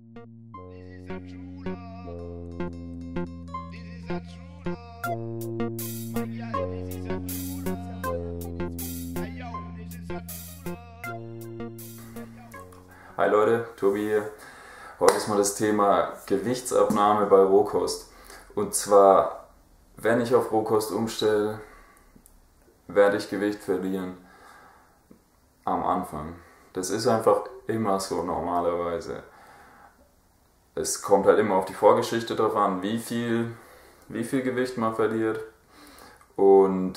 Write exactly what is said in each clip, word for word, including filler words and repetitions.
Hi Leute, Tobi hier. Heute ist mal das Thema Gewichtsabnahme bei Rohkost. Und zwar, wenn ich auf Rohkost umstelle, werde ich Gewicht verlieren am Anfang. Das ist einfach immer so normalerweise. Es kommt halt immer auf die Vorgeschichte drauf an, wie viel, wie viel Gewicht man verliert. Und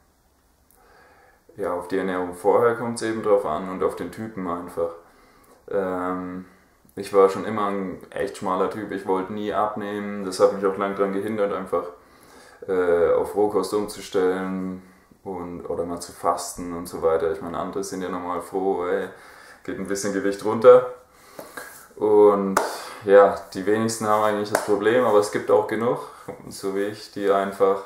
ja, auf die Ernährung vorher kommt es eben drauf an und auf den Typen einfach. Ähm, ich war schon immer ein echt schmaler Typ, ich wollte nie abnehmen, das hat mich auch lange daran gehindert, einfach äh, auf Rohkost umzustellen und, oder mal zu fasten und so weiter. Ich meine, andere sind ja normal froh, ey, geht ein bisschen Gewicht runter. Und ja, die wenigsten haben eigentlich das Problem, aber es gibt auch genug, so wie ich, die einfach,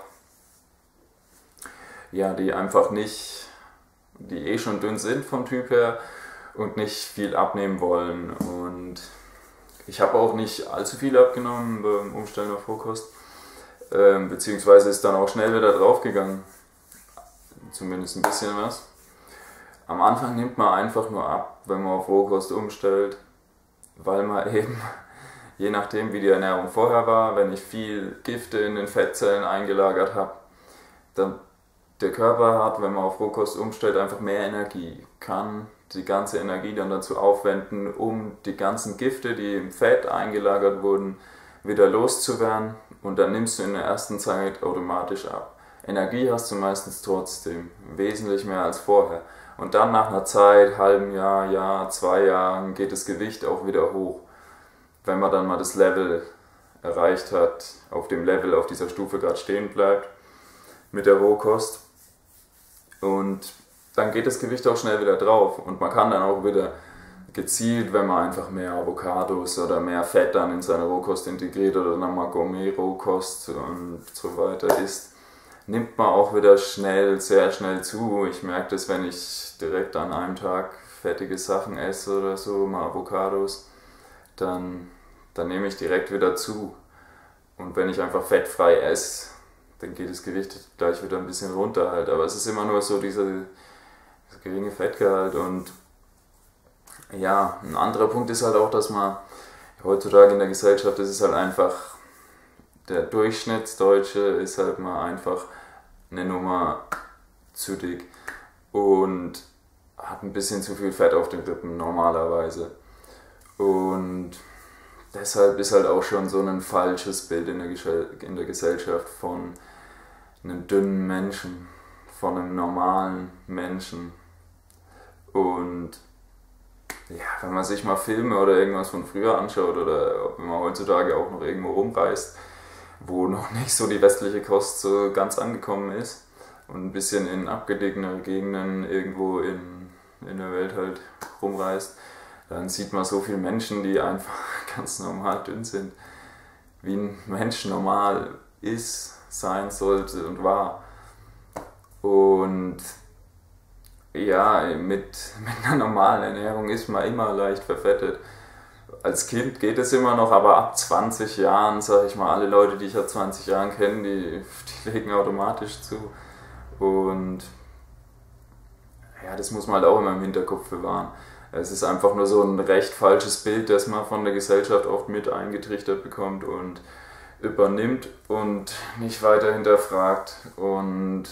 ja, die einfach nicht, die eh schon dünn sind vom Typ her und nicht viel abnehmen wollen. Und ich habe auch nicht allzu viel abgenommen beim Umstellen auf Rohkost, ähm, beziehungsweise ist dann auch schnell wieder draufgegangen, zumindest ein bisschen was. Am Anfang nimmt man einfach nur ab, wenn man auf Rohkost umstellt, weil man eben, je nachdem wie die Ernährung vorher war, wenn ich viel Gifte in den Fettzellen eingelagert habe, dann der Körper hat, wenn man auf Rohkost umstellt, einfach mehr Energie, kann die ganze Energie dann dazu aufwenden, um die ganzen Gifte, die im Fett eingelagert wurden, wieder loszuwerden, und dann nimmst du in der ersten Zeit automatisch ab. Energie hast du meistens trotzdem, wesentlich mehr als vorher. Und dann nach einer Zeit, halben Jahr, Jahr, zwei Jahren, geht das Gewicht auch wieder hoch. Wenn man dann mal das Level erreicht hat, auf dem Level, auf dieser Stufe gerade stehen bleibt, mit der Rohkost. Und dann geht das Gewicht auch schnell wieder drauf. Und man kann dann auch wieder gezielt, wenn man einfach mehr Avocados oder mehr Fett dann in seine Rohkost integriert oder dann mal Gourmet-Rohkost und so weiter isst, nimmt man auch wieder schnell, sehr schnell zu. Ich merke das, wenn ich direkt an einem Tag fettige Sachen esse oder so, mal Avocados, dann, dann nehme ich direkt wieder zu. Und wenn ich einfach fettfrei esse, dann geht das Gewicht gleich wieder ein bisschen runter halt. Aber es ist immer nur so dieser, dieser geringe Fettgehalt. Und ja, ein anderer Punkt ist halt auch, dass man heutzutage in der Gesellschaft, das ist halt einfach, der Durchschnittsdeutsche ist halt mal einfach eine Nummer zu dick und hat ein bisschen zu viel Fett auf den Rippen normalerweise. Und deshalb ist halt auch schon so ein falsches Bild in der, in der Gesellschaft von einem dünnen Menschen, von einem normalen Menschen. Und ja, wenn man sich mal Filme oder irgendwas von früher anschaut oder wenn man heutzutage auch noch irgendwo rumreist, wo noch nicht so die westliche Kost so ganz angekommen ist und ein bisschen in abgelegenere Gegenden irgendwo in, in der Welt halt rumreist, dann sieht man so viele Menschen, die einfach ganz normal dünn sind, wie ein Mensch normal ist, sein sollte und war. Und ja, mit, mit einer normalen Ernährung ist man immer leicht verfettet. Als Kind geht es immer noch, aber ab zwanzig Jahren, sage ich mal, alle Leute, die ich ab zwanzig Jahren kenne, die, die legen automatisch zu. Und ja, das muss man halt auch immer im Hinterkopf bewahren. Es ist einfach nur so ein recht falsches Bild, das man von der Gesellschaft oft mit eingetrichtert bekommt und übernimmt und nicht weiter hinterfragt. Und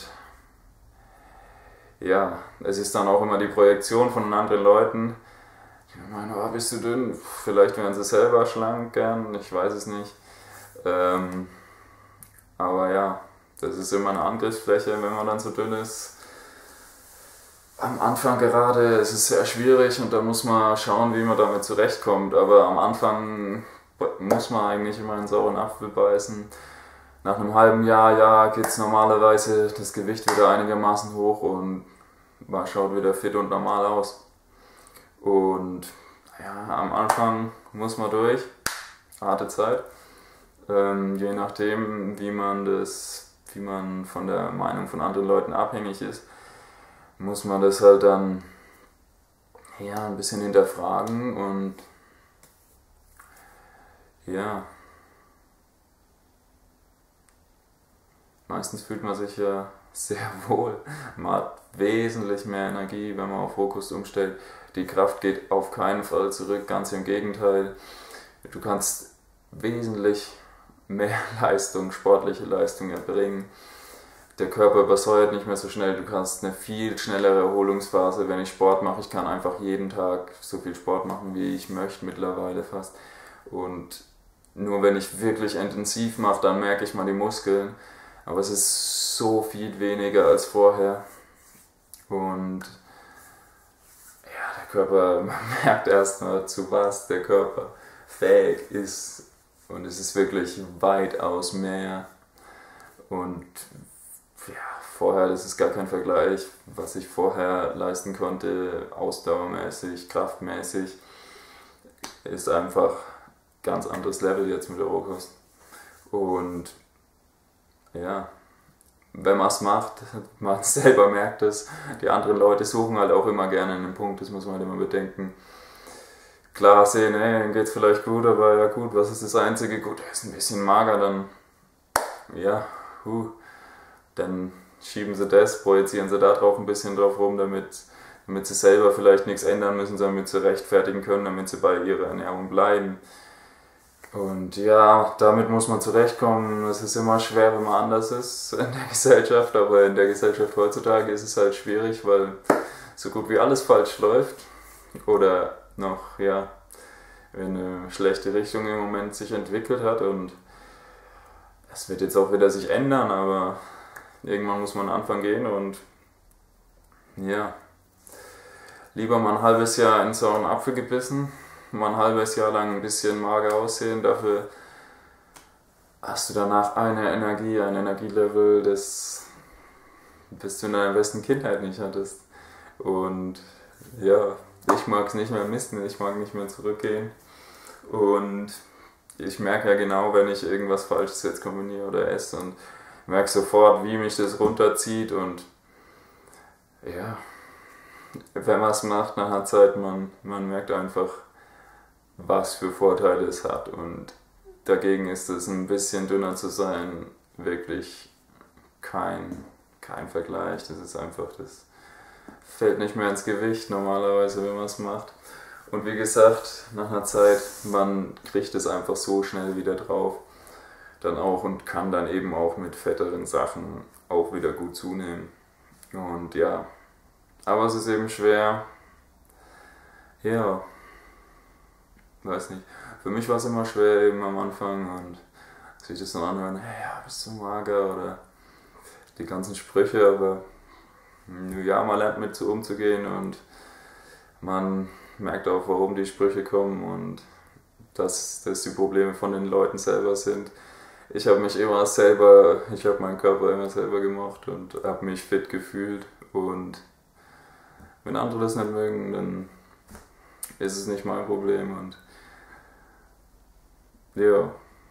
ja, es ist dann auch immer die Projektion von anderen Leuten. Ich meine, oh, bist du dünn? Vielleicht wären sie selber schlank gern, ich weiß es nicht. Ähm, aber ja, das ist immer eine Angriffsfläche, wenn man dann so dünn ist. Am Anfang gerade ist es sehr schwierig und da muss man schauen, wie man damit zurechtkommt. Aber am Anfang muss man eigentlich immer einen sauren Apfel beißen. Nach einem halben Jahr, ja, geht es normalerweise das Gewicht wieder einigermaßen hoch und man schaut wieder fit und normal aus. Und ja, am Anfang muss man durch, harte Zeit. Ähm, je nachdem, wie man das, wie man von der Meinung von anderen Leuten abhängig ist, muss man das halt dann ja, ein bisschen hinterfragen und ja, meistens fühlt man sich ja sehr wohl. Man hat wesentlich mehr Energie, wenn man auf Rohkost umstellt. Die Kraft geht auf keinen Fall zurück, ganz im Gegenteil. Du kannst wesentlich mehr Leistung, sportliche Leistung erbringen. Der Körper übersäuert nicht mehr so schnell, du kannst eine viel schnellere Erholungsphase, wenn ich Sport mache. Ich kann einfach jeden Tag so viel Sport machen, wie ich möchte, mittlerweile fast. Und nur wenn ich wirklich intensiv mache, dann merke ich mal die Muskeln. Aber es ist so viel weniger als vorher. Und ja, der Körper, man merkt erstmal, zu was der Körper fähig ist. Und es ist wirklich weitaus mehr. Und ja, vorher, das ist gar kein Vergleich, was ich vorher leisten konnte, ausdauermäßig, kraftmäßig, ist einfach ganz anderes Level jetzt mit der Rohkost. Und ja, wenn man es macht, man selber merkt es, die anderen Leute suchen halt auch immer gerne einen Punkt, das muss man halt immer bedenken. Klar sehen, hey, dann geht's vielleicht gut, aber ja gut, was ist das Einzige? Gut, er ist ein bisschen mager, dann ja, huh, dann schieben sie das, projizieren sie da drauf ein bisschen drauf rum, damit, damit sie selber vielleicht nichts ändern müssen, damit sie rechtfertigen können, damit sie bei ihrer Ernährung bleiben. Und ja, damit muss man zurechtkommen. Es ist immer schwer, wenn man anders ist in der Gesellschaft, aber in der Gesellschaft heutzutage ist es halt schwierig, weil so gut wie alles falsch läuft oder noch, ja, in eine schlechte Richtung im Moment sich entwickelt hat, und es wird jetzt auch wieder sich ändern, aber irgendwann muss man anfangen gehen und ja, lieber mal ein halbes Jahr in einen sauren Apfel gebissen, mal ein halbes Jahr lang ein bisschen mager aussehen, dafür hast du danach eine Energie, ein Energielevel, das, das du in deiner besten Kindheit nicht hattest. Und ja, ich mag es nicht mehr missen, ich mag nicht mehr zurückgehen. Und ich merke ja genau, wenn ich irgendwas Falsches jetzt kombiniere oder esse, und merke sofort, wie mich das runterzieht. Und ja, wenn man es macht nach einer Zeit, man, man merkt einfach, was für Vorteile es hat. Und dagegen ist es, ein bisschen dünner zu sein, wirklich kein, kein Vergleich. Das ist einfach, das fällt nicht mehr ins Gewicht normalerweise, wenn man es macht. Und wie gesagt, nach einer Zeit, man kriegt es einfach so schnell wieder drauf dann auch und kann dann eben auch mit fetteren Sachen auch wieder gut zunehmen. Und ja, aber es ist eben schwer. Ja, weiß nicht. Für mich war es immer schwer eben am Anfang, und sich das noch anhören, hey, ja, bist du mager oder die ganzen Sprüche, aber ja, man lernt mit so umzugehen und man merkt auch, warum die Sprüche kommen und dass das die Probleme von den Leuten selber sind. Ich habe mich immer selber, ich habe meinen Körper immer selber gemocht und habe mich fit gefühlt, und wenn andere das nicht mögen, dann ist es nicht mein Problem. Und ja,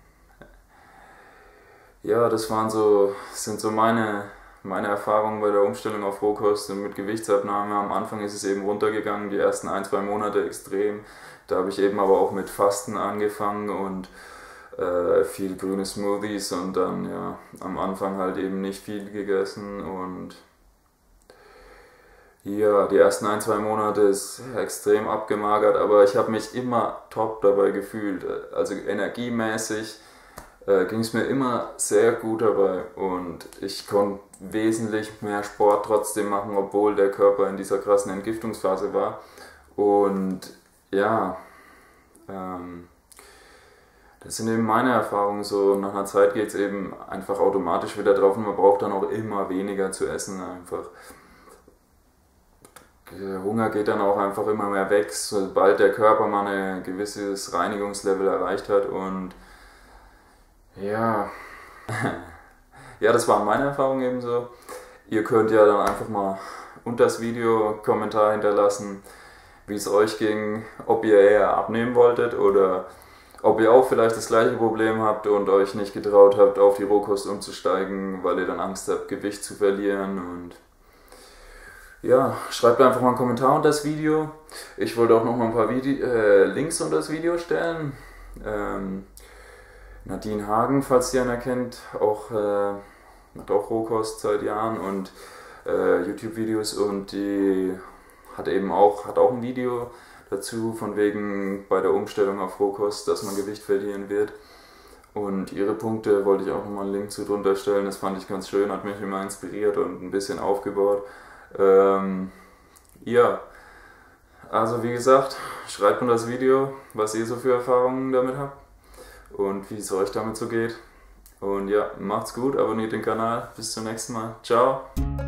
ja, das waren so, sind so meine, meine Erfahrungen bei der Umstellung auf Rohkost und mit Gewichtsabnahme. Am Anfang ist es eben runtergegangen, die ersten ein, zwei Monate extrem. Da habe ich eben aber auch mit Fasten angefangen und äh, viel grüne Smoothies und dann ja am Anfang halt eben nicht viel gegessen, und ja, die ersten ein, zwei Monate ist extrem abgemagert, aber ich habe mich immer top dabei gefühlt. Also energiemäßig äh, ging es mir immer sehr gut dabei, und ich konnte wesentlich mehr Sport trotzdem machen, obwohl der Körper in dieser krassen Entgiftungsphase war. Und ja, ähm, das sind eben meine Erfahrungen so. Nach einer Zeit geht es eben einfach automatisch wieder drauf, und man braucht dann auch immer weniger zu essen einfach. Der Hunger geht dann auch einfach immer mehr weg, sobald der Körper mal ein gewisses Reinigungslevel erreicht hat. Und ja, ja, das waren meine Erfahrungen eben so. Ihr könnt ja dann einfach mal unter das Video einen Kommentar hinterlassen, wie es euch ging, ob ihr eher abnehmen wolltet oder ob ihr auch vielleicht das gleiche Problem habt und euch nicht getraut habt, auf die Rohkost umzusteigen, weil ihr dann Angst habt, Gewicht zu verlieren. Und ja, schreibt einfach mal einen Kommentar unter das Video. Ich wollte auch noch mal ein paar Vide äh, Links unter das Video stellen. Ähm, Nadine Hagen, falls ihr einer kennt, auch, äh, macht auch Rohkost seit Jahren und äh, YouTube-Videos, und die hat eben auch, hat auch ein Video dazu, von wegen bei der Umstellung auf Rohkost, dass man Gewicht verlieren wird. Und ihre Punkte wollte ich auch nochmal einen Link zu drunter stellen, das fand ich ganz schön, hat mich immer inspiriert und ein bisschen aufgebaut. Ähm, ja, also wie gesagt, schreibt mir das Video, was ihr so für Erfahrungen damit habt und wie es euch damit so geht. Und ja, macht's gut, abonniert den Kanal, bis zum nächsten Mal, ciao!